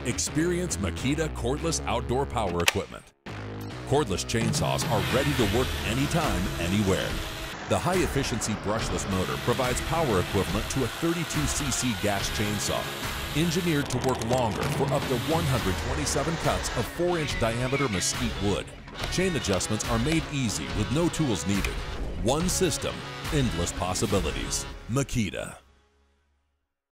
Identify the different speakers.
Speaker 1: Experience Makita cordless outdoor power equipment. Cordless chainsaws are ready to work anytime, anywhere. The high-efficiency brushless motor provides power equivalent to a 32cc gas chainsaw, engineered to work longer for up to 127 cuts of 4-inch diameter mesquite wood. Chain adjustments are made easy with no tools needed. One system, endless possibilities. Makita.